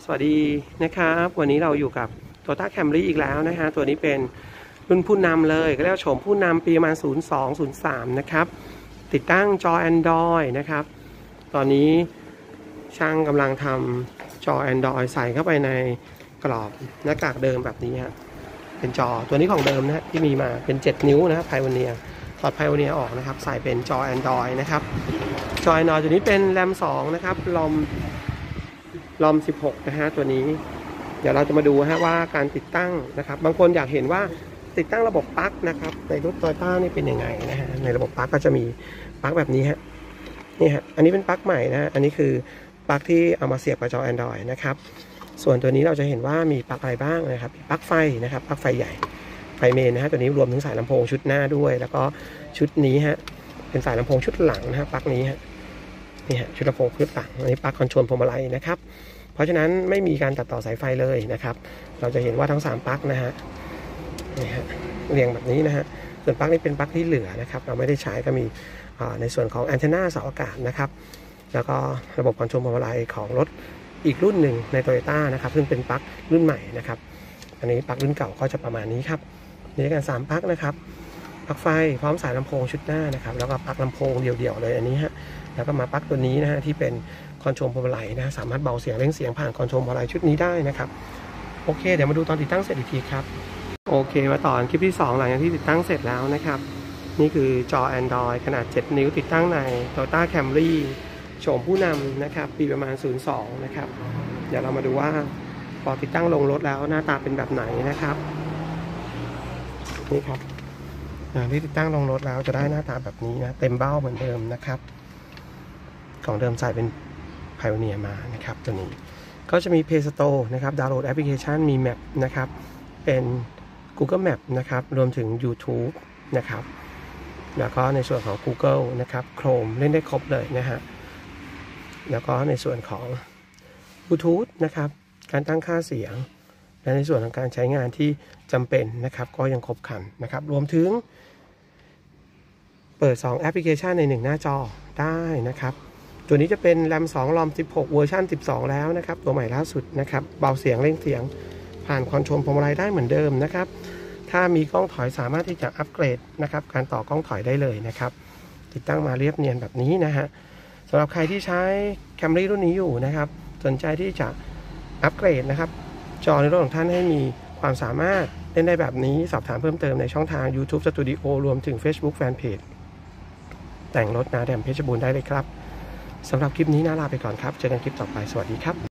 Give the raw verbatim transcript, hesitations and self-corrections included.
วัสดีนะครับวันนี้เราอยู่กับ Toyota Camry อีกแล้วนะฮะตัวนี้เป็นรุ่นผู้นำเลยก็เรียกว่าโฉมผู้นำปีประมาณศูนย์สอง ศูนย์สามนะครับติดตั้งจอ Android นะครับตอนนี้ช่างกำลังทำจอ Android ใส่เข้าไปในกรอบหน้ากากเดิมแบบนี้ฮะเป็นจอตัวนี้ของเดิมนะฮะที่มีมาเป็นเจ็ดนิ้วนะครับไพโอเนียถอดไพโอเนียออกนะครับใส่เป็นจอ Android นะครับจอ Android ตัวนี้เป็น แรม สองนะครับลอมลอมสิบหกนะฮะตัวนี้เดี๋ยวเราจะมาดูฮะว่าการติดตั้งนะครับบางคนอยากเห็นว่าติดตั้งระบบปลั๊กนะครับในรถ Toyota นี่เป็นยังไงนะฮะในระบบปลั๊กก็จะมีปลั๊กแบบนี้ฮะนี่ฮะอันนี้เป็นปลั๊กใหม่นะอันนี้คือปลั๊กที่เอามาเสียบกับจอ Android นะครับส่วนตัวนี้เราจะเห็นว่ามีปลั๊กอะไรบ้างนะครับปลั๊กไฟนะครับปลั๊กไฟใหญ่ไฟเมนนะฮะตัวนี้รวมถึงสายลำโพงชุดหน้าด้วยแล้วก็ชุดนี้ฮะเป็นสายลำโพงชุดหลังนะฮะปลั๊กนี้ฮะนี่ฮะชุดลำโพงชุดหลังอันนี้ปลั๊กคอนโทรลพวงมาลัยนะครับเพราะฉะนั้นไม่มีการตัดต่อสายไฟเลยนะครับเราจะเห็นว่าทั้งสามปลั๊กนะฮะนี่ฮะเรียงแบบนี้นะฮะส่วนปลั๊กนี้เป็นปลั๊กที่เหลือนะครับเราไม่ได้ใช้ก็มีในส่วนของแอนเทนาเสาอากาศนะครับแล้วก็ระบบคอนโทรลพวงมาลัยของรถอีกรุ่นหนึ่งใน Toyota นะครับซึ่งเป็นปลั๊กรุ่นใหม่นะครับอันนี้ปลั๊กรุ่นเก่าก็จะประมาณนี้ครับมีด้วยกันสามปลั๊กนะครับปลั๊กไฟพร้อมสายลำโพงชุดหน้านะครับแล้วก็ปลั๊กลำโพงเดี่ยวๆเลยอันนี้ฮะแล้วก็มาปลั๊กตัวนี้นะฮะที่เป็นคอนโทรลพวงมาลัยนะสามารถเบาเสียงเร่งเสียงผ่านคอนโทรลพวงมาลัยชุดนี้ได้นะครับโอเคเดี๋ยวมาดูตอนติดตั้งเสร็จอีกทีครับโอเคมาต่อคลิปที่สองหลังจากที่ติดตั้งเสร็จแล้วนะครับนี่คือจอ Android ขนาดเจ็ดนิ้วติดตั้งใน Toyota Camry โฉมผู้นำนะครับปีประมาณศูนย์สองนะครับเดี๋ยวเรามาดูว่าพอติดตั้งลงรถแล้วหน้าตาเป็นแบบไหนนะครับนี่ครับที่ติดตั้งลงรถแล้วจะได้หน้าตาแบบนี้นะเต็มเบ้าเหมือนเดิมนะครับของเดิมใส่เป็น Pioneer มานะครับตัวนี้ก็จะมี Play Store นะครับดาวน์โหลดแอปพลิเคชันมี Map นะครับเป็น Google Map นะครับรวมถึง YouTube นะครับแล้วก็ในส่วนของ Google นะครับ Chrome เล่นได้ครบเลยนะฮะแล้วก็ในส่วนของ Bluetooth นะครับการตั้งค่าเสียงและในส่วนของการใช้งานที่จำเป็นนะครับก็ยังครบครันนะครับรวมถึงเปิดสองแอปพลิเคชันในหนึ่งหน้าจอได้นะครับตัวนี้จะเป็น แรม สอง ลอม สิบหก เวอร์ชันสิบสองแล้วนะครับตัวใหม่ล่าสุดนะครับเบาเสียงเร่งเสียงผ่านคอนโทรลพวงมาลัยได้เหมือนเดิมนะครับถ้ามีกล้องถอยสามารถที่จะอัปเกรดนะครับการต่อกล้องถอยได้เลยนะครับติดตั้งมาเรียบเนียนแบบนี้นะฮะสำหรับใครที่ใช้ Camry รุ่นนี้อยู่นะครับสนใจที่จะอัปเกรดนะครับจอในรถของท่านให้มีความสามารถเล่นได้แบบนี้สอบถามเพิ่มเติมในช่องทาง YouTube Studio รวมถึง Facebook Fanpage แต่งรถนาแดมเพชรบูรณ์ได้เลยครับสำหรับคลิปนี้น่าลาไปก่อนครับเจอกันคลิปต่อไปสวัสดีครับ